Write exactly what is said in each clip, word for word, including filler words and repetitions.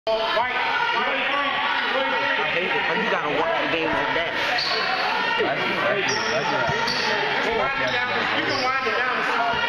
I hate it, but you gotta watch the game like that. That's, that's, that's, that's, Well, wind it down. You can wind it down.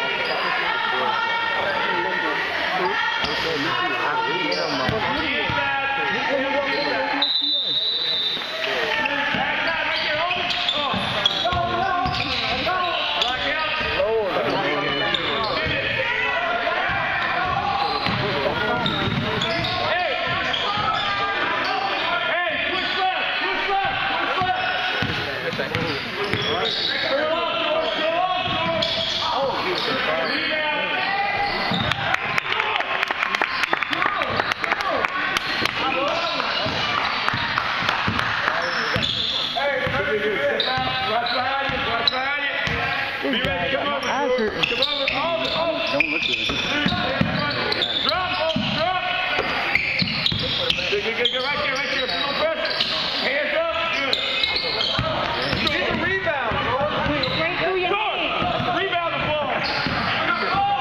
don't look at it. Drop, oh, drop. Get, get, get right there, right there. Put no pressure. Hands up. Good. Get the rebound. Straight through your hand. Rebound the ball. Good ball.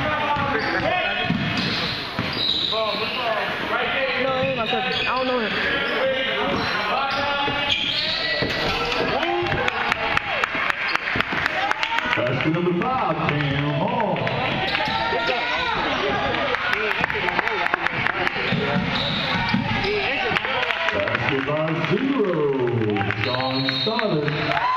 Ball, good ball. Right there. No, he ain't gonna touch it. I don't know him. That's the number five, Cam Hall. Basketball zero, Sean Stoddard.